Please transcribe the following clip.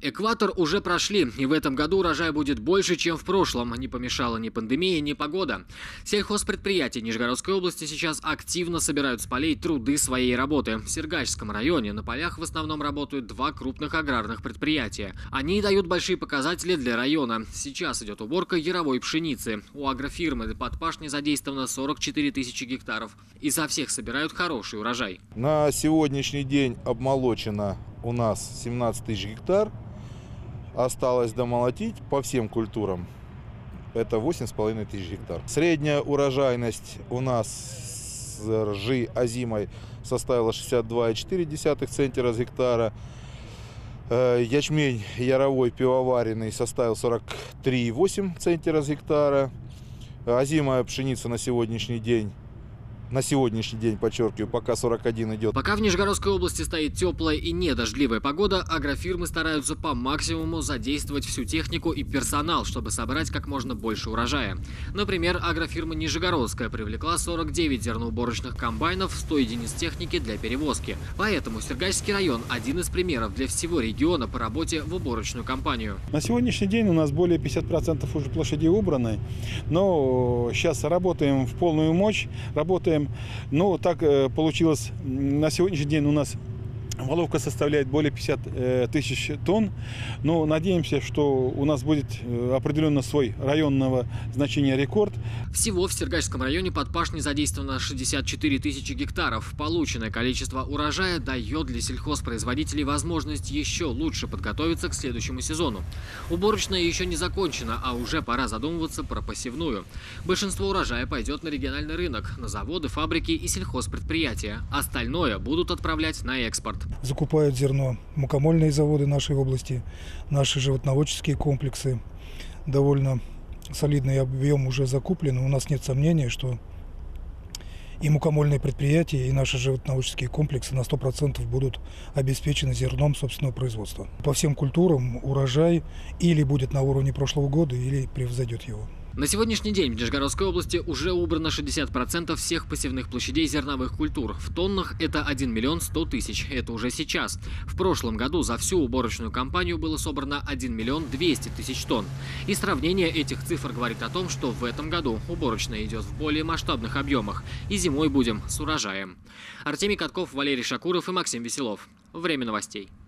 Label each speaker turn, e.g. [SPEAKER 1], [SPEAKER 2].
[SPEAKER 1] Экватор уже прошли, и в этом году урожай будет больше, чем в прошлом. Не помешала ни пандемия, ни погода. Сельхозпредприятия Нижегородской области сейчас активно собирают с полей труды своей работы. В Сергачском районе на полях в основном работают два крупных аграрных предприятия. Они дают большие показатели для района. Сейчас идет уборка яровой пшеницы. У агрофирмы под пашней задействовано 44 тысячи гектаров. И со всех собирают хороший урожай.
[SPEAKER 2] На сегодняшний день обмолочено у нас 17 тысяч гектар. Осталось домолотить по всем культурам. Это 8,5 тысяч гектар. Средняя урожайность у нас с ржи озимой составила 62,4 центнера с гектара. Ячмень яровой пивоваренный составил 43,8 центнера с гектара. Озимая пшеница на сегодняшний день, подчеркиваю, пока 41 идет.
[SPEAKER 1] Пока в Нижегородской области стоит теплая и недождливая погода, агрофирмы стараются по максимуму задействовать всю технику и персонал, чтобы собрать как можно больше урожая. Например, агрофирма Нижегородская привлекла 49 зерноуборочных комбайнов, 100 единиц техники для перевозки. Поэтому Сергачский район – один из примеров для всего региона по работе в уборочную кампанию.
[SPEAKER 3] На сегодняшний день у нас более 50% уже площади убраны, но сейчас работаем в полную мощь, но так получилось, на сегодняшний день у нас воловка составляет более 50 тысяч тонн, но надеемся, что у нас будет определенно свой районного значения рекорд.
[SPEAKER 1] Всего в Сергачском районе под пашней задействовано 64 тысячи гектаров. Полученное количество урожая дает для сельхозпроизводителей возможность еще лучше подготовиться к следующему сезону. Уборочная еще не закончена, а уже пора задумываться про посевную. Большинство урожая пойдет на региональный рынок, на заводы, фабрики и сельхозпредприятия. Остальное будут отправлять на экспорт.
[SPEAKER 4] Закупают зерно мукомольные заводы нашей области, наши животноводческие комплексы. Довольно солидный объем уже закуплен. У нас нет сомнений, что и мукомольные предприятия, и наши животноводческие комплексы на 100% будут обеспечены зерном собственного производства. По всем культурам урожай или будет на уровне прошлого года, или превзойдет его.
[SPEAKER 1] На сегодняшний день в Нижегородской области уже убрано 60% всех посевных площадей зерновых культур. В тоннах это 1 миллион 100 тысяч. Это уже сейчас. В прошлом году за всю уборочную кампанию было собрано 1 миллион 200 тысяч тонн. И сравнение этих цифр говорит о том, что в этом году уборочная идет в более масштабных объемах. И зимой будем с урожаем. Артемий Катков, Валерий Шакуров и Максим Веселов. Время новостей.